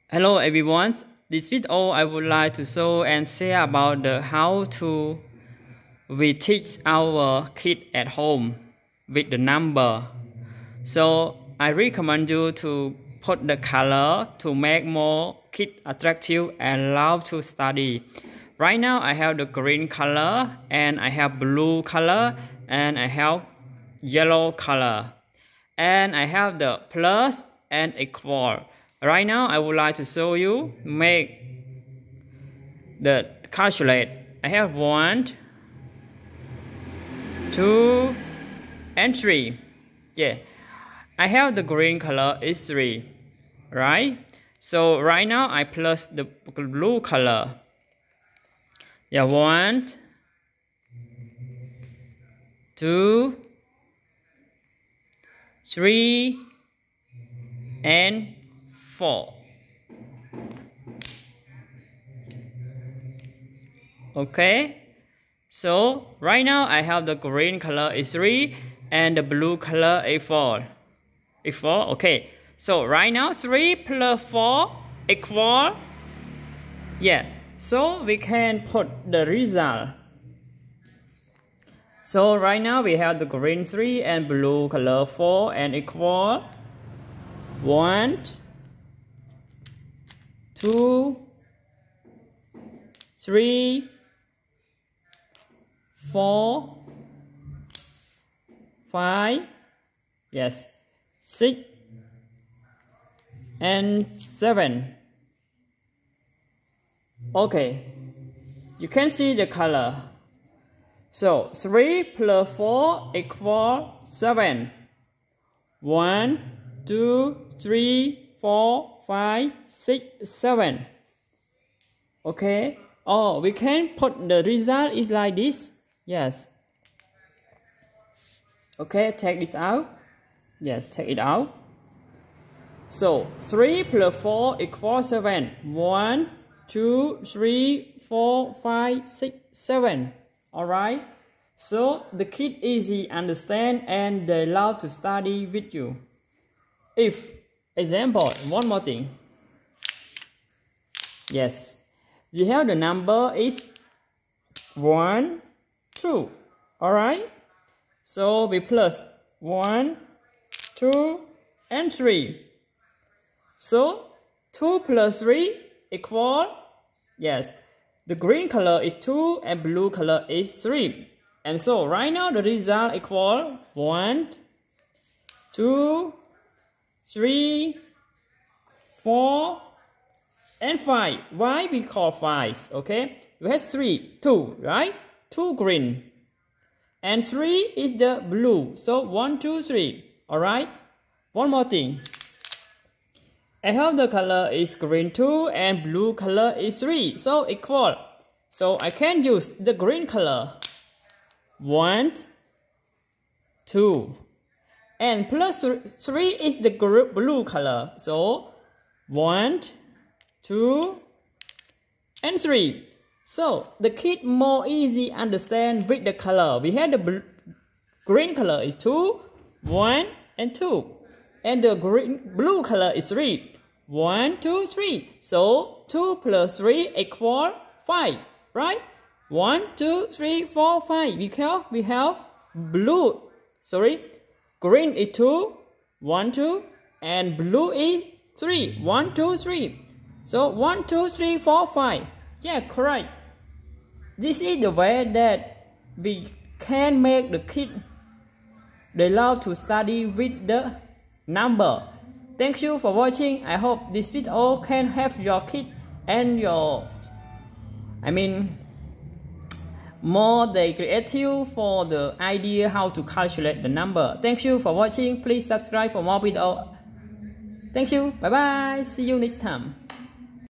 Hello everyone, this video I would like to show and share about the how to we teach our kid at home with the number. So I recommend you to put the color to make more kid attractive and love to study. Right now I have the green color and I have blue color and I have yellow color and I have the plus and equal. Right now I would like to show you make the calculate. I have 1, 2 and 3. Yeah, I have the green color is 3, right? So right now I plus the blue color. Yeah, 1, 2, 3 and 4. Okay, so right now I have the green color is 3 and the blue color is 4. Okay, so right now 3 plus 4 equal. Yeah, so we can put the result. So right now we have the green 3 and blue color 4 and equal 1, 2, 3, 4, 5, yes, 6 and 7. Okay, you can see the color. So 3 plus 4 equal 7. 1, 2, 3, 4, 5, 6, 7. Okay. Oh, we can put the result is like this. Yes. Okay, take this out. Yes, take it out. So 3 plus 4 equals 7. 1, 2, 3, 4, 5, 6, 7. Alright. So the kid easy understand and they love to study with you. If example, one more thing. Yes, you have the number is 1, 2. Alright, so we plus 1, 2 and 3. So 2 plus 3 equal, yes, the green color is 2 and blue color is 3. And so right now the result equal 1, 2, 3, 4 and 5. Why we call 5? Okay, we have 3, 2, right? 2 green and 3 is the blue. So 1, 2, 3. Alright, one more thing. I have the color is green 2 and blue color is 3. So equal. So I can use the green color. 1, 2. And plus 3 is the blue color. So 1, 2 and 3. So the kid more easy understand with the color. We have the green color is 2, 1 and 2. And the blue color is 3. 1, 2, 3. So 2 plus 3 equal 5. Right? 1, 2, 3, 4, 5. We have blue. Green is 2, 1, 2, and blue is 3, 1, 2, 3. So 1, 2, 3, 4, 5. Yeah, correct. This is the way that we can make the kid they love to study with the number. Thank you for watching. I hope this video can help your kid and more they creative for the idea how to calculate the number. Thank you for watching. Please subscribe for more video. Thank you. Bye bye. See you next time.